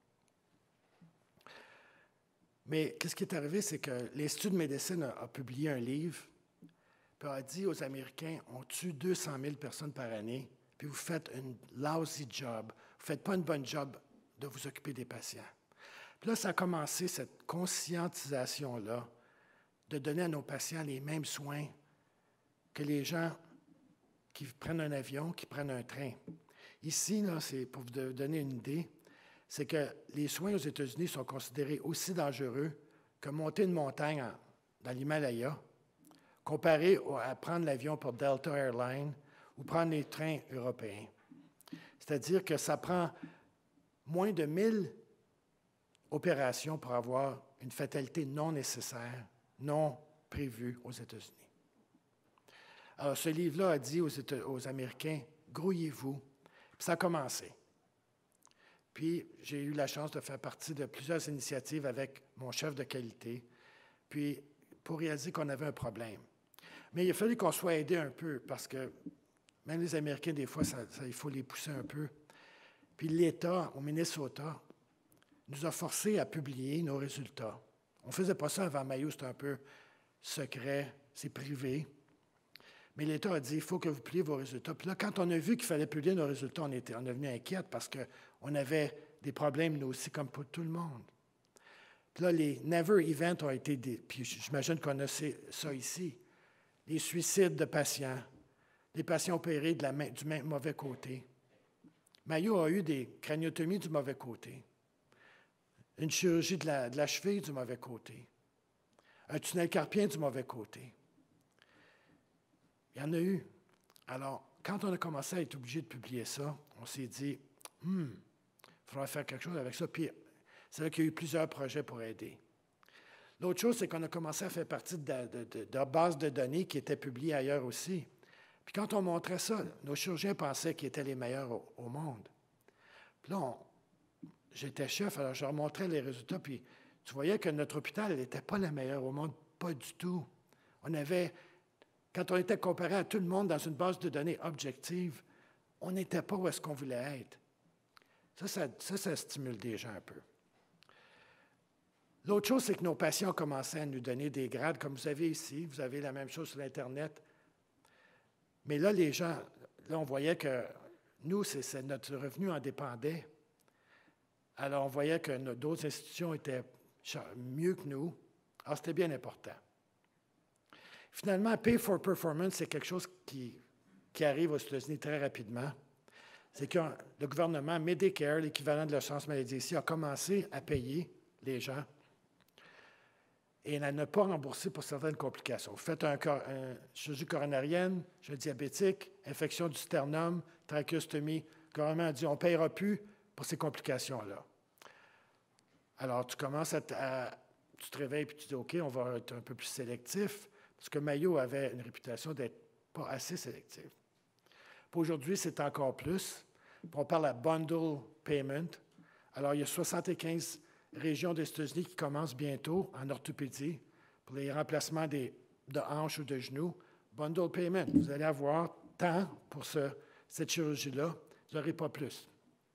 Mais qu'est-ce qui est arrivé, c'est que l'Institut de médecine a publié un livre, puis a dit aux Américains, on tue 200 000 personnes par année, puis vous faites une lousy job, vous ne faites pas une bonne job de vous occuper des patients. Puis là, ça a commencé, cette conscientisation-là, de donner à nos patients les mêmes soins que les gens qui prennent un avion, qui prennent un train. Ici, là, c'est pour vous donner une idée, c'est que les soins aux États-Unis sont considérés aussi dangereux que monter une montagne dans l'Himalaya, comparé à prendre l'avion pour Delta Airlines ou prendre les trains européens. C'est-à-dire que ça prend moins de 1000 opérations pour avoir une fatalité non nécessaire, non prévue aux États-Unis. Alors, ce livre-là a dit aux Américains, grouillez-vous. Puis ça a commencé. Puis, j'ai eu la chance de faire partie de plusieurs initiatives avec mon chef de qualité, puis pour réaliser qu'on avait un problème. Mais il a fallu qu'on soit aidé un peu, parce que même les Américains, des fois, il faut les pousser un peu. Puis l'État, au Minnesota, nous a forcés à publier nos résultats. On ne faisait pas ça avant Mayo, c'était un peu secret, c'est privé. Mais l'État a dit, il faut que vous publiez vos résultats. Puis là, quand on a vu qu'il fallait publier nos résultats, on est devenu inquiète parce qu'on avait des problèmes, nous aussi, comme pour tout le monde. Puis là, les Never Events ont été puis j'imagine qu'on a ça ici. Les suicides de patients, les patients opérés du même mauvais côté. Mayo a eu des craniotomies du mauvais côté, une chirurgie de la cheville du mauvais côté, un tunnel carpien du mauvais côté. Il y en a eu. Alors, quand on a commencé à être obligé de publier ça, on s'est dit, il faudra faire quelque chose avec ça. Puis, c'est là qu'il y a eu plusieurs projets pour aider. L'autre chose, c'est qu'on a commencé à faire partie de bases de données qui étaient publiées ailleurs aussi. Puis quand on montrait ça, nos chirurgiens pensaient qu'ils étaient les meilleurs au monde. Puis là, j'étais chef, alors je leur montrais les résultats, puis tu voyais que notre hôpital n'était pas le meilleur au monde, pas du tout. Quand on était comparé à tout le monde dans une base de données objective, on n'était pas où est-ce qu'on voulait être. Ça stimule des gens un peu. L'autre chose, c'est que nos patients ont commencé à nous donner des grades, comme vous avez ici. Vous avez la même chose sur l'Internet. Mais là, les gens, là, on voyait que nous, notre revenu en dépendait. Alors, on voyait que d'autres institutions étaient mieux que nous. Alors, c'était bien important. Finalement, Pay for Performance, c'est quelque chose qui arrive aux États-Unis très rapidement. C'est que le gouvernement, Medicare, l'équivalent de l'assurance maladie ici, a commencé à payer les gens et à ne pas rembourser pour certaines complications. Vous faites une chirurgie coronarienne, chirurgie diabétique, infection du sternum, trachéostomie. Le gouvernement a dit on ne payera plus pour ces complications-là. Alors, tu commences tu te réveilles et tu dis OK, on va être un peu plus sélectif, parce que Mayo avait une réputation d'être pas assez sélectif. Pour aujourd'hui, c'est encore plus. On parle à bundle payment. Alors, il y a 75 régions des États-Unis qui commencent bientôt en orthopédie pour les remplacements de hanches ou de genoux. Bundle payment. Vous allez avoir tant pour cette chirurgie-là. Vous n'aurez pas plus.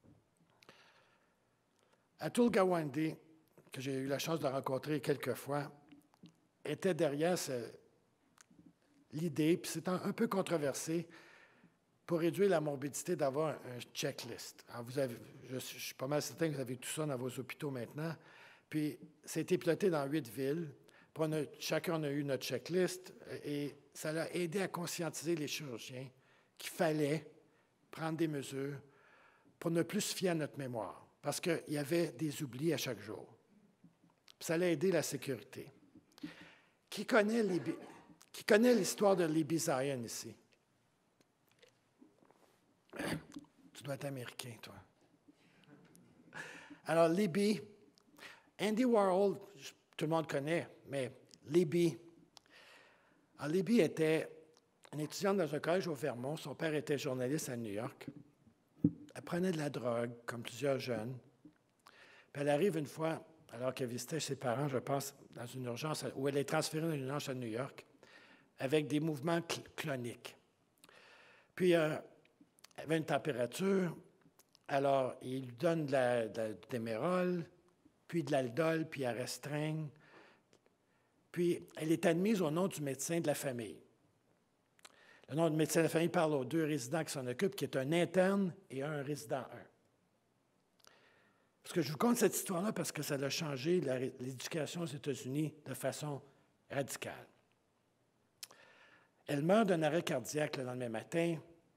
Atul Gawande, que j'ai eu la chance de rencontrer quelques fois, était derrière l'idée, puis c'est un peu controversé, pour réduire la morbidité, d'avoir un checklist. Alors je suis pas mal certain que vous avez tout ça dans vos hôpitaux maintenant. Puis, ça a été piloté dans 8 villes. Chacun a eu notre checklist et ça a aidé à conscientiser les chirurgiens qu'il fallait prendre des mesures pour ne plus se fier à notre mémoire, parce qu'il y avait des oublis à chaque jour. Puis ça a aidé la sécurité. Qui connaît l'histoire de Libby Zion ici? Tu dois être américain, toi. Alors, Libby, Andy Warhol, tout le monde connaît, mais Libby. Alors, Libby était une étudiante dans un collège au Vermont. Son père était journaliste à New York. Elle prenait de la drogue, comme plusieurs jeunes. Puis elle arrive une fois, alors qu'elle visitait ses parents, je pense, dans une urgence, où elle est transférée dans une urgence à New York, avec des mouvements cloniques. Puis, elle avait une température, alors il lui donne de l'Émerol, puis de l'Aldol, puis elle restreigne. Puis, elle est admise au nom du médecin de la famille. Le nom du médecin de la famille parle aux 2 résidents qui s'en occupent, qui est un interne et un résident 1. Parce que je vous conte cette histoire-là parce que ça a changé l'éducation aux États-Unis de façon radicale. Elle meurt d'un arrêt cardiaque le lendemain matin.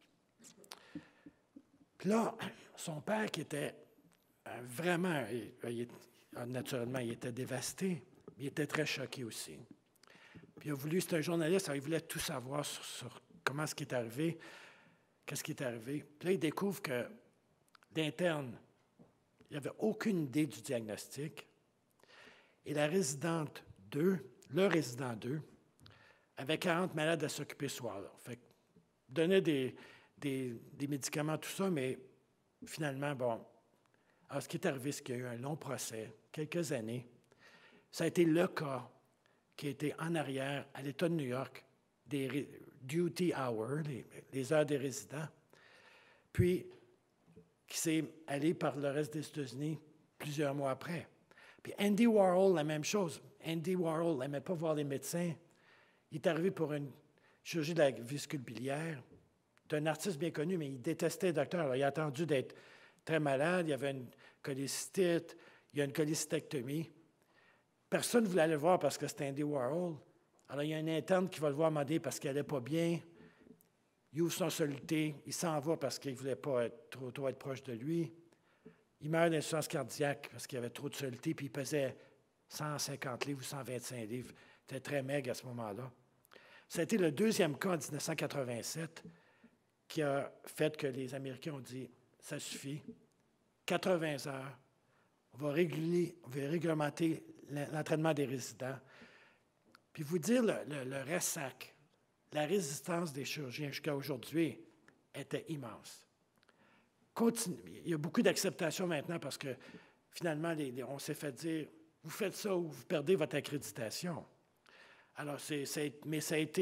Puis là, son père, qui était vraiment, naturellement, il était dévasté, mais il était très choqué aussi. Puis c'est un journaliste, alors il voulait tout savoir sur comment ce qui est arrivé, qu'est-ce qui est arrivé. Puis là, il découvre que d'interne, il n'avait aucune idée du diagnostic. Et la résidente 2, le résident 2, avait 40 malades à s'occuper ce soir-là. Fait que donnait des médicaments, tout ça, mais finalement, bon. Alors, ce qui est arrivé, c'est qu'il y a eu un long procès, quelques années. Ça a été le cas qui a été en arrière, à l'État de New York, des duty hours, les heures des résidents, puis qui s'est allé par le reste des États-Unis plusieurs mois après. Puis Andy Warhol, la même chose. Andy Warhol n'aimait pas voir les médecins. Il est arrivé pour une chirurgie de la vésicule biliaire. C'est un artiste bien connu, mais il détestait le docteur. Alors, il a attendu d'être très malade. Il y avait une cholécystite, il y a une cholécystectomie. Personne ne voulait aller le voir parce que c'était Andy Warhol. Alors, il y a un interne qui va le voir demander parce qu'il n'allait pas bien. Il ouvre son soluté, il s'en va parce qu'il ne voulait pas trop être proche de lui. Il meurt d'insuffisance cardiaque parce qu'il avait trop de soluté, puis il pesait 150 livres ou 125 livres. Il était très maigre à ce moment-là. Ça a été le 2e cas en 1987 qui a fait que les Américains ont dit « ça suffit, 80 heures, on va réglementer l'entraînement des résidents. » Puis vous dire, le ressac, la résistance des chirurgiens jusqu'à aujourd'hui était immense. Il y a beaucoup d'acceptation maintenant parce que finalement, on s'est fait dire « vous faites ça ou vous perdez votre accréditation ». Alors, mais ça a été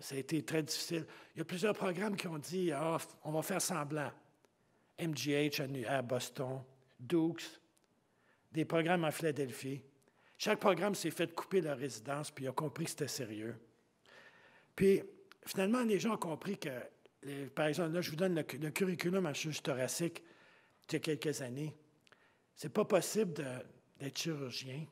ça a été très difficile. Il y a plusieurs programmes qui ont dit ah, on va faire semblant. MGH à Boston, Dukes, des programmes en Philadelphie. Chaque programme s'est fait couper leur résidence, puis il a compris que c'était sérieux. Puis, finalement, les gens ont compris que, par exemple, là, je vous donne le curriculum en chirurgie thoracique il y a quelques années. Ce n'est pas possible d'être chirurgien,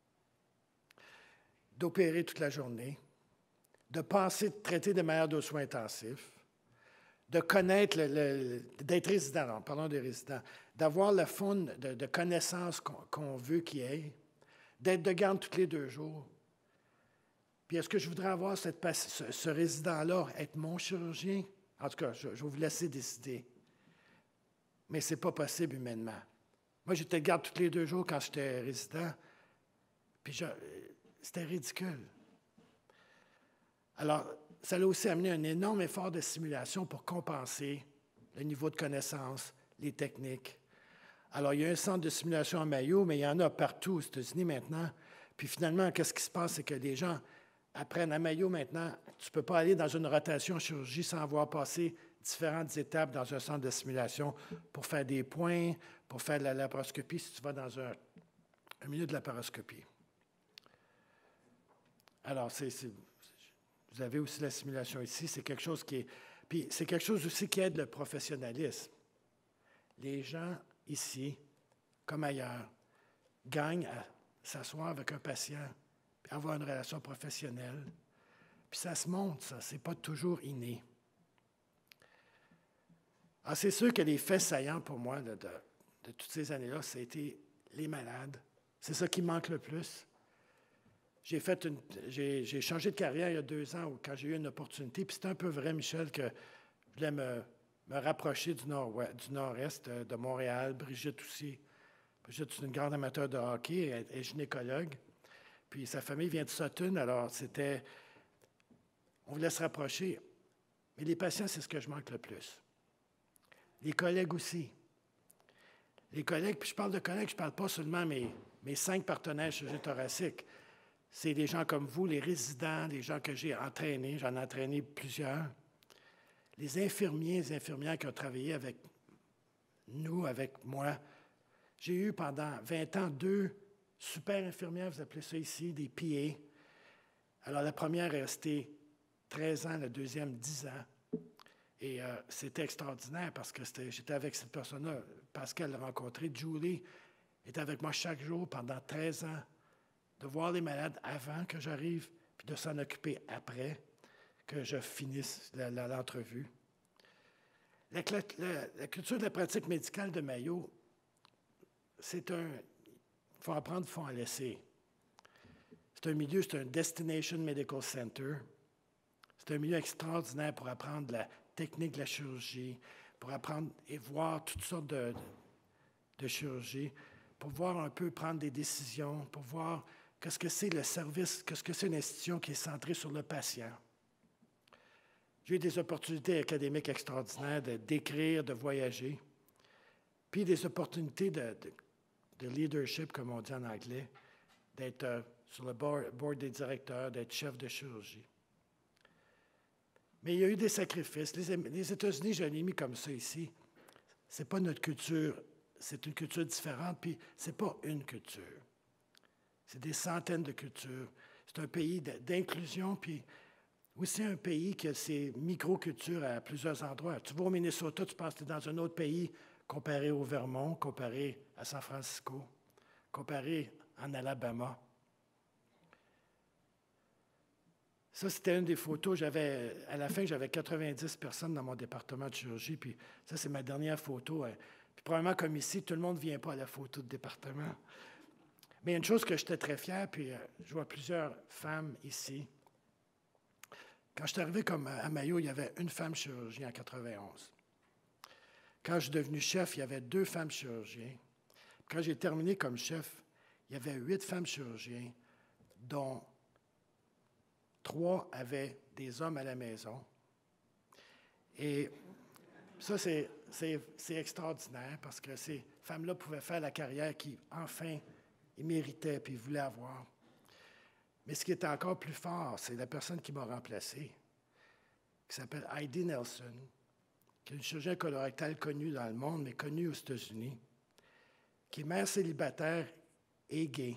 d'opérer toute la journée, de penser, de traiter des malades aux soins intensifs, de connaître, d'être résident, non, parlons des résidents, d'avoir le fond de connaissances qu'on veut qu'il y ait, d'être de garde tous les 2 jours. Puis est-ce que je voudrais avoir ce résident-là, être mon chirurgien? En tout cas, je vais vous laisser décider. Mais ce n'est pas possible humainement. Moi, j'étais de garde tous les 2 jours quand j'étais résident, puis c'était ridicule. Alors, ça a aussi amené un énorme effort de simulation pour compenser le niveau de connaissance, les techniques. Alors, il y a un centre de simulation à Mayo, mais il y en a partout aux États-Unis maintenant. Puis finalement, qu'est-ce qui se passe? C'est que les gens apprennent à Mayo maintenant. Tu ne peux pas aller dans une rotation en chirurgie sans avoir passé différentes étapes dans un centre de simulation pour faire des points, pour faire de la laparoscopie, si tu vas dans un milieu de laparoscopie. Alors, vous avez aussi la simulation ici. C'est quelque chose qui est... Puis c'est quelque chose aussi qui aide le professionnalisme. Les gens ici, comme ailleurs, gagnent à s'asseoir avec un patient, puis avoir une relation professionnelle. Puis ça se montre, ça. Ce n'est pas toujours inné. Alors, c'est sûr que les faits saillants pour moi de toutes ces années-là, ça a été les malades. C'est ça qui manque le plus. J'ai changé de carrière il y a 2 ans quand j'ai eu une opportunité. Puis c'est un peu vrai, Michel, que je voulais me rapprocher du nord-est, de Montréal. Brigitte aussi. Brigitte est une grande amateur de hockey, elle est gynécologue. Puis sa famille vient de Sutton, alors on voulait se rapprocher. Mais les patients, c'est ce que je manque le plus. Les collègues aussi. Les collègues, puis je parle de collègues, je ne parle pas seulement mes 5 partenaires chirurgie thoracique. C'est des gens comme vous, les résidents, les gens que j'ai entraînés, j'en ai entraîné plusieurs. Les infirmiers, les infirmières qui ont travaillé avec nous, avec moi. J'ai eu pendant 20 ans 2 super infirmières, vous appelez ça ici, des PA. Alors la première est restée 13 ans, la deuxième 10 ans. Et c'était extraordinaire parce que j'étais avec cette personne-là. Pascal l'a rencontrée. Julie était avec moi chaque jour pendant 13 ans, de voir les malades avant que j'arrive, puis de s'en occuper après que je finisse l'entrevue. La culture de la pratique médicale de Mayo, il faut en prendre, il faut en laisser. C'est un milieu, c'est un Destination Medical Center. C'est un milieu extraordinaire pour apprendre la technique de la chirurgie, pour apprendre et voir toutes sortes de chirurgie, pour voir un peu prendre des décisions, pour voir qu'est-ce que c'est le service, qu'est-ce que c'est une institution qui est centrée sur le patient. J'ai eu des opportunités académiques extraordinaires d'écrire, de voyager, puis des opportunités de leadership, comme on dit en anglais, d'être sur le board des directeurs, d'être chef de chirurgie. Mais il y a eu des sacrifices. Les États-Unis, je l'ai mis comme ça ici. Ce n'est pas notre culture, c'est une culture différente, puis ce n'est pas une culture. C'est des centaines de cultures. C'est un pays d'inclusion, puis aussi un pays qui a ses micro-cultures à plusieurs endroits. Tu vas au Minnesota, tu penses que tu es dans un autre pays comparé au Vermont, comparé à San Francisco, comparé en Alabama. Ça, c'était une des photos. À la fin, j'avais 90 personnes dans mon département de chirurgie, puis ça, c'est ma dernière photo. Puis probablement, comme ici, tout le monde ne vient pas à la photo de département. Mais il y a une chose que j'étais très fier, puis je vois plusieurs femmes ici. Quand je suis arrivé à Mayo, il y avait une femme chirurgien en 91. Quand je suis devenu chef, il y avait 2 femmes chirurgiens. Quand j'ai terminé comme chef, il y avait 8 femmes chirurgiens, dont 3 avaient des hommes à la maison. Et ça, c'est extraordinaire parce que ces femmes-là pouvaient faire la carrière qu'ils, enfin, ils méritaient puis ils voulaient avoir. Mais ce qui est encore plus fort, c'est la personne qui m'a remplacé. qui s'appelle Heidi Nelson, qui est une chirurgienne colorectale connue dans le monde, mais connue aux États-Unis, qui est mère célibataire et gay,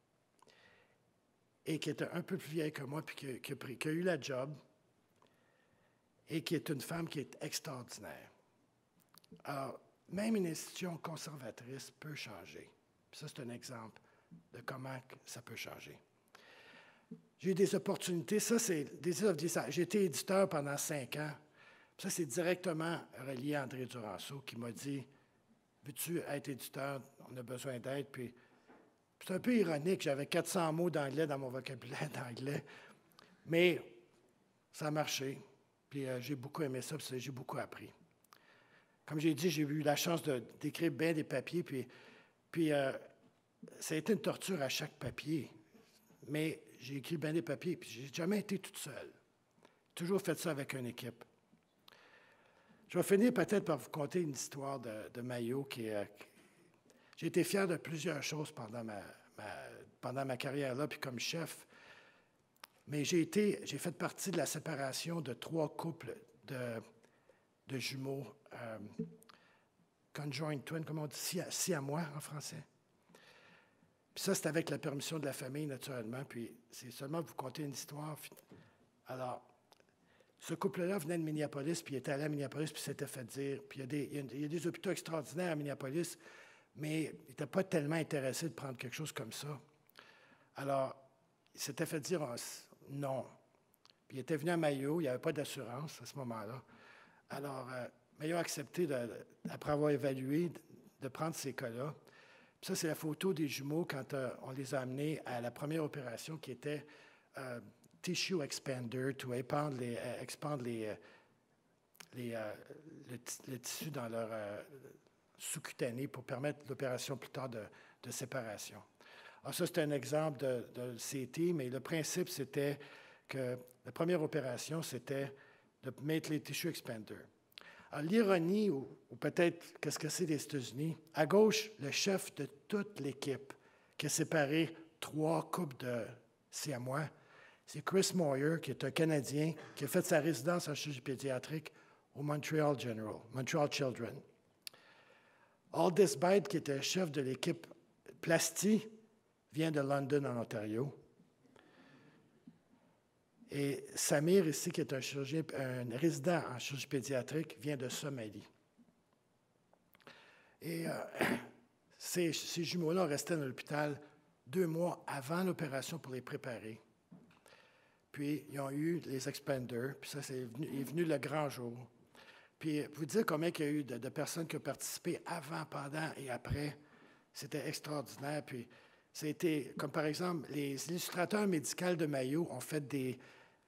et qui est un peu plus vieille que moi, puis qui a eu la job, et qui est une femme qui est extraordinaire. Alors, même une institution conservatrice peut changer. Puis ça, c'est un exemple de comment ça peut changer. J'ai eu des opportunités. Ça, c'est j'ai été éditeur pendant 5 ans. Puis ça, c'est directement relié à André Duranceau qui m'a dit « Veux-tu être éditeur? On a besoin d'aide. » Puis c'est un peu ironique. J'avais 400 mots d'anglais dans mon vocabulaire d'anglais. Mais ça a marché. Puis j'ai beaucoup aimé ça, puis j'ai beaucoup appris. Comme j'ai dit, j'ai eu la chance d'écrire bien des papiers, puis ça a été une torture à chaque papier. Mais j'ai écrit bien des papiers, puis j'ai jamais été toute seule. J'ai toujours fait ça avec une équipe. Je vais finir peut-être par vous conter une histoire de Mayo j'ai été fier de plusieurs choses pendant ma carrière là, puis comme chef. Mais j'ai fait partie de la séparation de 3 couples de jumeaux, conjoined twin, comme on dit, siamois en français. Puis ça, c'est avec la permission de la famille, naturellement. Puis c'est seulement vous conter une histoire. Alors, ce couple-là venait de Minneapolis, puis il était allé à Minneapolis, puis s'était fait dire. Puis il y a des hôpitaux extraordinaires à Minneapolis, mais il n'était pas tellement intéressé de prendre quelque chose comme ça. Alors, il s'était fait dire non. Puis il était venu à Mayo, il n'y avait pas d'assurance à ce moment-là. Alors, Mayo a accepté, après avoir évalué, de prendre ces cas-là. Puis ça, c'est la photo des jumeaux quand on les a amenés à la première opération qui était tissue expander, to expandre le tissu dans leur sous-cutané pour permettre l'opération plus tard de séparation. Alors ça, c'est un exemple de CT, mais le principe, c'était que la première opération, c'était de mettre les tissue expanders. Alors, l'ironie, ou peut-être qu'est-ce que c'est des États-Unis, à gauche, le chef de toute l'équipe qui a séparé 3 couples de siamois, c'est Chris Moyer, qui est un Canadien, qui a fait sa résidence en chirurgie pédiatrique au Montreal Children. Aldis Bide, qui était chef de l'équipe Plasty, vient de London, en Ontario. Et Samir, ici, qui est un résident en chirurgie pédiatrique, vient de Somalie. Et ces jumeaux-là restaient dans l'hôpital 2 mois avant l'opération pour les préparer. Puis, ils ont eu les expanders, puis ça, est venu le grand jour. Puis, vous dire combien il y a eu de personnes qui ont participé avant, pendant et après, c'était extraordinaire. Puis, c'était, comme par exemple, les illustrateurs médicaux de Mayo ont fait des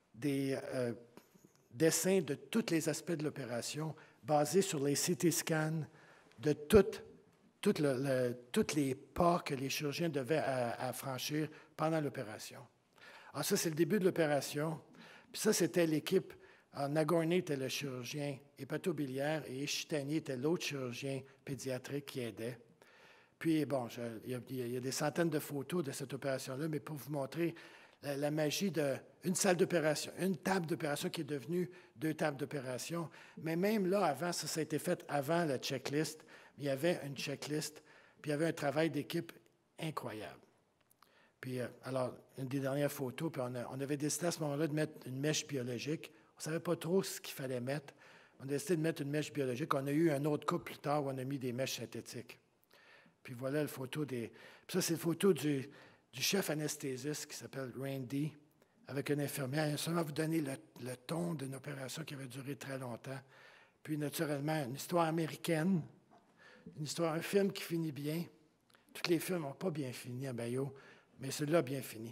dessins de tous les aspects de l'opération basés sur les CT scans de tous les pas que les chirurgiens devaient franchir pendant l'opération. Alors ça, c'est le début de l'opération. Puis ça, c'était l'équipe. Nagorny était le chirurgien hépatobiliaire et Ishitani était l'autre chirurgien pédiatrique qui aidait. Puis, bon, il y a des centaines de photos de cette opération-là, mais pour vous montrer la magie d'une salle d'opération, une table d'opération qui est devenue 2 tables d'opération. Mais même là, avant, ça a été fait avant la checklist. Il y avait une checklist, puis il y avait un travail d'équipe incroyable. Puis, alors, une des dernières photos, puis on avait décidé à ce moment-là de mettre une mèche biologique. On ne savait pas trop ce qu'il fallait mettre. On a décidé de mettre une mèche biologique. On a eu un autre couple plus tard où on a mis des mèches synthétiques. Puis voilà la photo des... Puis ça, c'est la photo du chef anesthésiste qui s'appelle Randy, avec une infirmière. Il a seulement vous donner le ton d'une opération qui avait duré très longtemps. Puis, naturellement, une histoire américaine, un film qui finit bien. Tous les films n'ont pas bien fini à Mayo, mais celui-là a bien fini.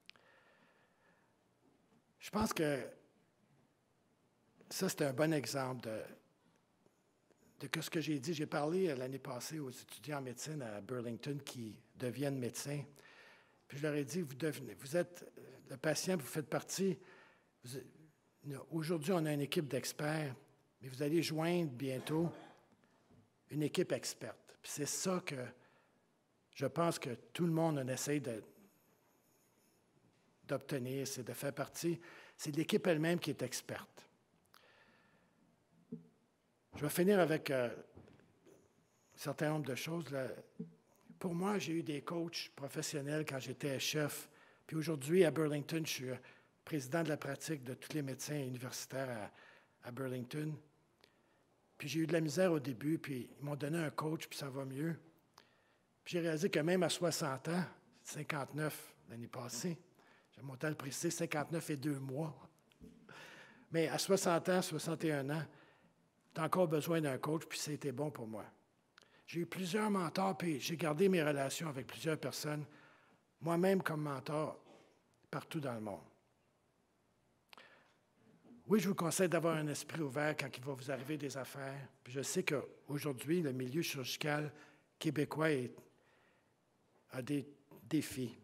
Je pense que ça, c'est un bon exemple de ce que j'ai dit. J'ai parlé l'année passée aux étudiants en médecine à Burlington qui deviennent médecins. Puis je leur ai dit, vous êtes le patient, vous faites partie. Aujourd'hui, on a une équipe d'experts, mais vous allez joindre bientôt une équipe experte. Puis c'est ça que je pense que tout le monde en essaie d'obtenir, c'est de faire partie. C'est l'équipe elle-même qui est experte. Je vais finir avec un certain nombre de choses. Là. Pour moi, j'ai eu des coachs professionnels quand j'étais chef. Puis aujourd'hui, à Burlington, je suis président de la pratique de tous les médecins universitaires à Burlington. Puis j'ai eu de la misère au début, puis ils m'ont donné un coach, puis ça va mieux. Puis j'ai réalisé que même à 60 ans, 59 l'année passée, j'ai monté à le préciser, 59 et 2 mois. Mais à 60 ans, 61 ans, tu as encore besoin d'un coach, puis c'était bon pour moi. J'ai eu plusieurs mentors, puis j'ai gardé mes relations avec plusieurs personnes, moi-même comme mentor, partout dans le monde. Oui, je vous conseille d'avoir un esprit ouvert quand il va vous arriver des affaires. Puis je sais qu'aujourd'hui, le milieu chirurgical québécois a des défis.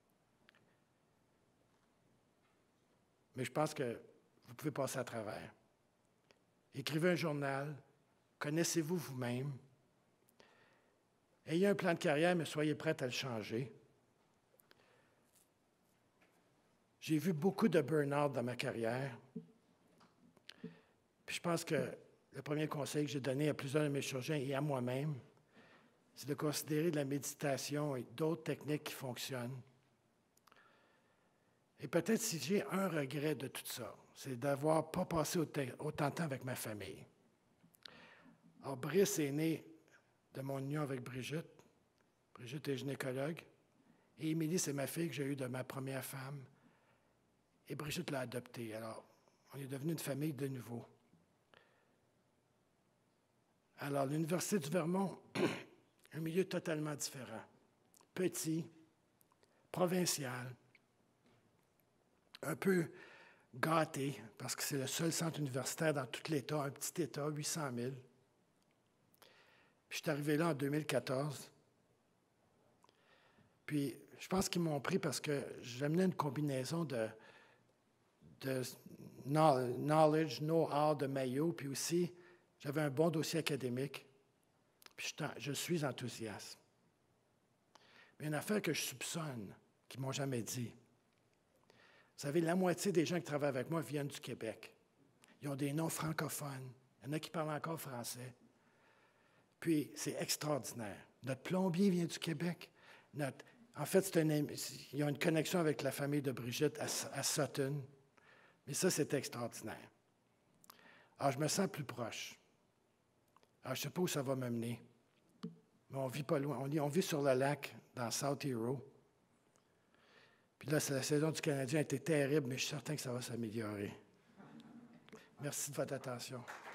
Mais je pense que vous pouvez passer à travers. Écrivez un journal, connaissez-vous vous-même. Ayez un plan de carrière, mais soyez prêts à le changer. J'ai vu beaucoup de burn-out dans ma carrière. Puis je pense que le premier conseil que j'ai donné à plusieurs de mes chirurgiens et à moi-même, c'est de considérer de la méditation et d'autres techniques qui fonctionnent. Et peut-être si j'ai un regret de tout ça, c'est d'avoir pas passé autant de temps avec ma famille. Alors, Brice est né de mon union avec Brigitte. Brigitte est gynécologue. Et Émilie, c'est ma fille que j'ai eue de ma première femme. Et Brigitte l'a adoptée. Alors, on est devenu une famille de nouveau. Alors, l'Université du Vermont, un milieu totalement différent. Petit, provincial, un peu gâté, parce que c'est le seul centre universitaire dans tout l'État, un petit État, 800 000. Puis je suis arrivé là en 2014. Puis je pense qu'ils m'ont pris parce que j'amenais une combinaison de knowledge, know-how de Mayo, puis aussi j'avais un bon dossier académique. Puis je suis enthousiaste. Mais une affaire que je soupçonne, qu'ils ne m'ont jamais dit. Vous savez, la moitié des gens qui travaillent avec moi viennent du Québec. Ils ont des noms francophones. Il y en a qui parlent encore français. Puis, c'est extraordinaire. Notre plombier vient du Québec. En fait, ils ont une connexion avec la famille de Brigitte à Sutton. Mais ça, c'est extraordinaire. Alors, je me sens plus proche. Alors, je ne sais pas où ça va me mener. Mais on ne vit pas loin. On vit sur le lac, dans South Hero. Puis là, la saison du Canadien a été terrible, mais je suis certain que ça va s'améliorer. Merci de votre attention.